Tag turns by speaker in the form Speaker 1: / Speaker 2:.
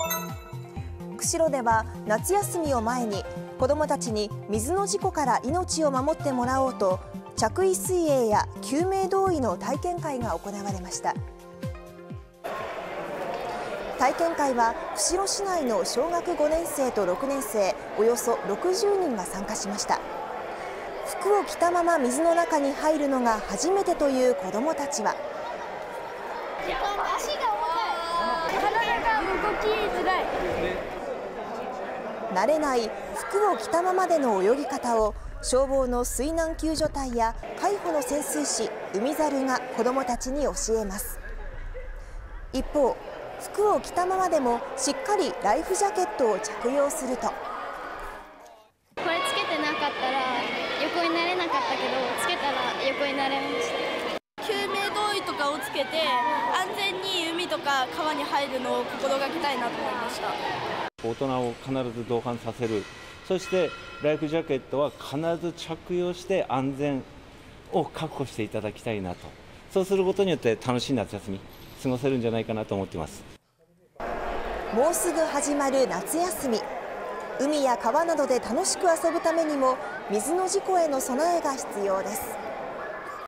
Speaker 1: 釧路では夏休みを前に子どもたちに水の事故から命を守ってもらおうと着衣水泳や救命胴衣の体験会が行われました。体験会は釧路市内の小学5年生と6年生およそ60人が参加しました。服を着たまま水の中に入るのが初めてという子どもたちは、
Speaker 2: 足が重たい、体が動きづらい。
Speaker 1: 慣れない服を着たままでの泳ぎ方を消防の水難救助隊や海保の潜水士海猿が子どもたちに教えます。一方、服を着たままでもしっかりライフジャケットを着用すると、
Speaker 2: これつけてなかったら横になれなかったけど、つけたら横になれました。
Speaker 3: 救命胴衣とかをつけて安全に海とか川に入るのを心がけたいなと思いました。
Speaker 4: 大人を必ず同伴させる、そしてライフジャケットは必ず着用して安全を確保していただきたいなと、そうすることによって楽しい夏休み過ごせるんじゃないかなと思っています。
Speaker 1: もうすぐ始まる夏休み、海や川などで楽しく遊ぶためにも水の事故への備えが必要です。